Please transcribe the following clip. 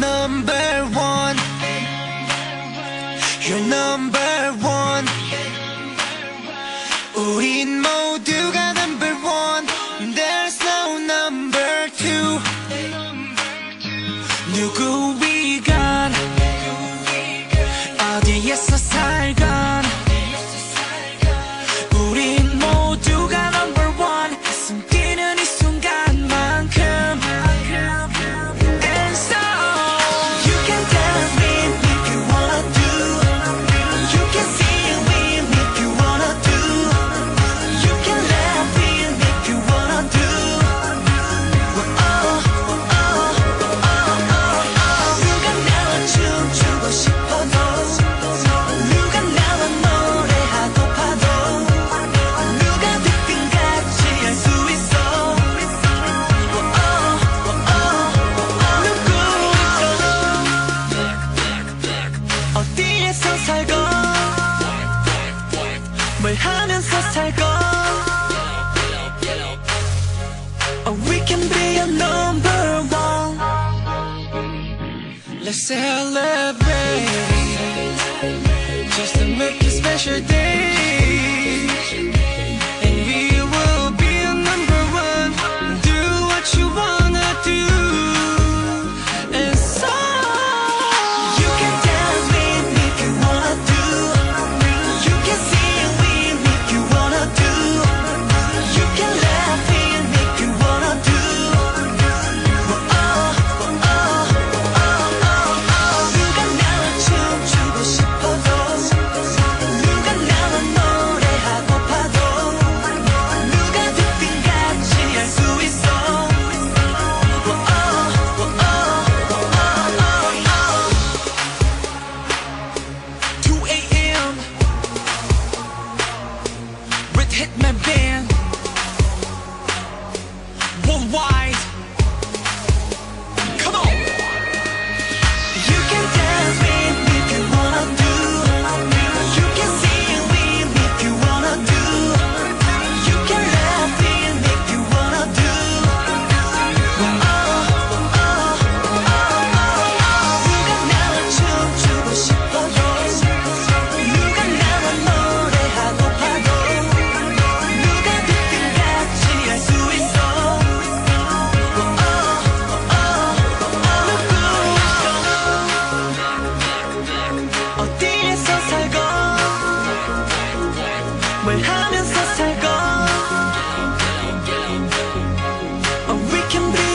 number one. You're number one. 우린 모두가 number one. There's no number two. 누구 위간 어디에서 살건 우린 모두가 number one. 숨기는 이 순간만큼. And so you can dance with me if you wanna do. You can sing with me if you wanna do. You can laugh with me if you wanna do. 누가 나와 춤추고 싶어도 누가 나와 노래하고파도 누가 듣든 같이 할 수 있어. 누구 어디에서 살건 뭘 하면서 살건 we can be a number one. Let's celebrate just to make a special day. And we will be a number one. Do what you wanna do. And so you can dance with me if you wanna do. You can sing with me if you wanna do. You can laugh with me if you wanna do. 누가 나와 춤추고 싶어도 누가 나와 노래하고파도 누가 듣든 같이 할 수 있어. With Hitman Band worldwide. Come on. You can dance with me if you wanna do. You can sing with me if you wanna do. You can laugh with me if you wanna do. 누가 나와 춤추고 싶어도 누가 나와 노래하고파도 누가 듣든 같이 할 수 있어. 어디에서 살건 뭘 하면서 살건 we can be